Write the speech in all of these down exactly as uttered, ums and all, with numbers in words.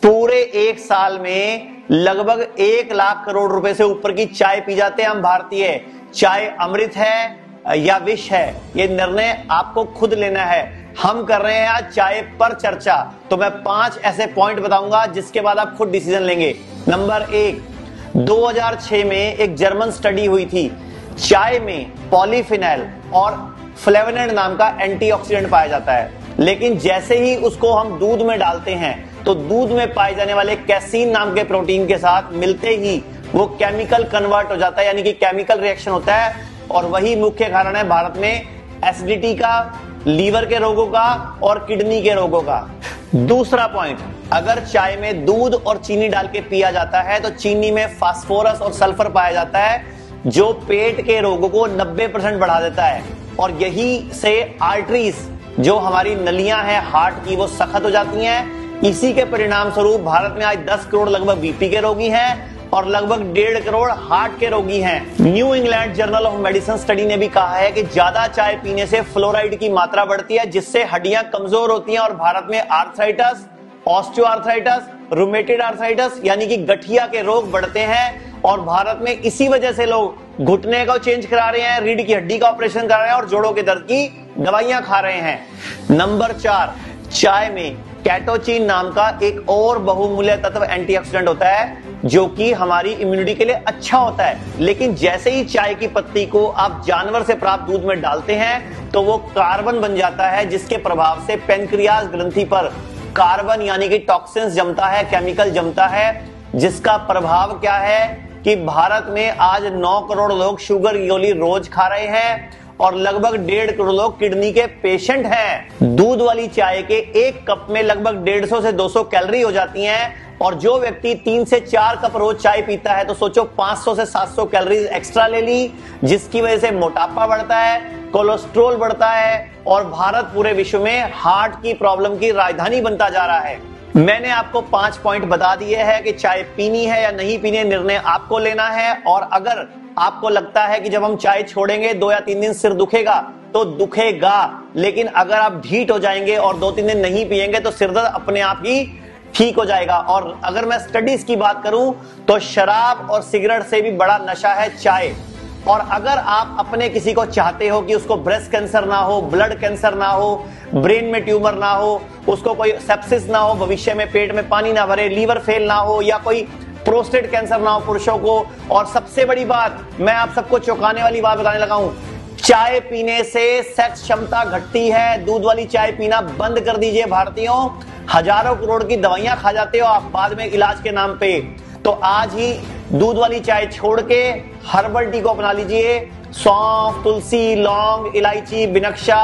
पूरे एक साल में लगभग एक लाख करोड़ रुपए से ऊपर की चाय पी जाते हैं हम भारतीय। चाय अमृत है या विष है, ये निर्णय आपको खुद लेना है। हम कर रहे हैं आज चाय पर चर्चा, तो मैं पांच ऐसे पॉइंट बताऊंगा जिसके बाद आप खुद डिसीजन लेंगे। नंबर एक, दो हज़ार छह में एक जर्मन स्टडी हुई थी। चाय में पॉलीफिनॉल और फ्लेवोनॉइड नाम का एंटीऑक्सीडेंट पाया जाता है, लेकिन जैसे ही उसको हम दूध में डालते हैं तो दूध में पाए जाने वाले कैसीन नाम के प्रोटीन के साथ मिलते ही वो केमिकल कन्वर्ट हो जाता है, यानी कि केमिकल रिएक्शन होता है, और वही मुख्य कारण है भारत में एसिडिटी का, लीवर के रोगों का और किडनी के रोगों का। दूसरा पॉइंट, अगर चाय में दूध और चीनी डाल के पिया जाता है तो चीनी में फास्फोरस और सल्फर पाया जाता है, जो पेट के रोगों को नब्बे परसेंट बढ़ा देता है, और यही से आर्टरीज, जो हमारी नलियां हैं हार्ट की, वो सख्त हो जाती हैं। इसी के परिणाम स्वरूप भारत में आज दस करोड़ लगभग बीपी के रोगी हैं और लगभग डेढ़ करोड़ हार्ट के रोगी हैं। New England journal of medicine study ने भी कहा है कि ज्यादा चाय पीने से फ्लोराइड की मात्रा बढ़ती है, जिससे हड्डियां कमजोर होती हैं और भारत में आर्थराइटिस, ऑस्टियोआर्थराइटिस, रूमेटॉइड आर्थराइटिस यानी कि गठिया के रोग बढ़ते हैं। और भारत में इसी वजह से लोग घुटने का चेंज करा रहे हैं, रीढ़ की हड्डी का ऑपरेशन करा रहे हैं और जोड़ों के दर्द की दवाइयां खा रहे हैं। नंबर चार, चाय में कैटोचिन नाम का एक और बहुमूल्य तत्व एंटीऑक्सीडेंट होता है, जो कि हमारी इम्यूनिटी के लिए अच्छा होता है। लेकिन जैसे ही चाय की पत्ती को आप जानवर से प्राप्त दूध में डालते हैं तो वो कार्बन बन जाता है, जिसके प्रभाव से पेनक्रियाज ग्रंथि पर कार्बन यानी कि टॉक्सिन्स जमता है, केमिकल जमता है, जिसका प्रभाव क्या है कि भारत में आज नौ करोड़ लोग शुगर की गोली रोज खा रहे हैं और लगभग डेढ़ करोड़ लोग किडनी के पेशेंट हैं। दूध वाली चाय के एक कप में लगभग डेढ़ सौ से दो सौ कैलोरी हो जाती हैं, और जो व्यक्ति तीन से चार कप रोज चाय पीता है तो सोचो पाँच सौ से सात सौ कैलोरी एक्स्ट्रा ले ली, जिसकी वजह से मोटापा बढ़ता है, कोलेस्ट्रॉल बढ़ता है और भारत पूरे विश्व में हार्ट की प्रॉब्लम की राजधानी बनता जा रहा है। मैंने आपको पांच पॉइंट बता दिए हैं कि चाय पीनी है या नहीं पीनी है, निर्णय आपको लेना है। और अगर आपको लगता है कि जब हम चाय छोड़ेंगे दो या तीन दिन सिर दुखेगा, तो दुखेगा, लेकिन अगर आप ढीठ हो जाएंगे और दो तीन दिन नहीं पिएंगे तो सिर दर्द अपने आप ही ठीक हो जाएगा। और अगर मैं स्टडीज की बात करूं तो शराब और सिगरेट से भी बड़ा नशा है चाय। और अगर आप अपने किसी को चाहते हो कि उसको ब्रेस्ट कैंसर ना हो, ब्लड कैंसर ना हो, ब्रेन में ट्यूमर ना हो, उसको कोई सेप्सिस ना हो, भविष्य में पेट में पानी ना भरे, लीवर फेल ना हो या कोई प्रोस्टेट कैंसर ना हो पुरुषों को, और सबसे बड़ी बात मैं आप सबको चौंकाने वाली बात बताने लगा हूं, चाय पीने से सेक्स क्षमता घटती है। दूध वाली चाय पीना बंद कर दीजिए भारतीयों। हजारों करोड़ की दवाइयां खा जाते हो आप बाद में इलाज के नाम पे, तो आज ही दूध वाली चाय छोड़ के हर्बल टी को अपना लीजिए। सौंफ, तुलसी, लौंग, इलायची, बिनक्शा,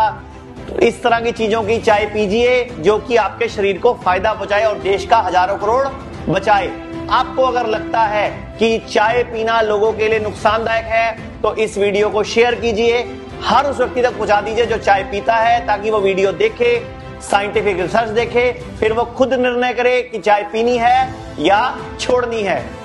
इस तरह की चीजों की चाय पीजिए जो कि आपके शरीर को फायदा पहुंचाए और देश का हजारों करोड़ बचाए। आपको अगर लगता है कि चाय पीना लोगों के लिए नुकसानदायक है तो इस वीडियो को शेयर कीजिए, हर उस व्यक्ति तक पहुंचा दीजिए जो चाय पीता है, ताकि वो वीडियो देखे, साइंटिफिक रिसर्च देखे, फिर वो खुद निर्णय करे कि चाय पीनी है या छोड़नी है।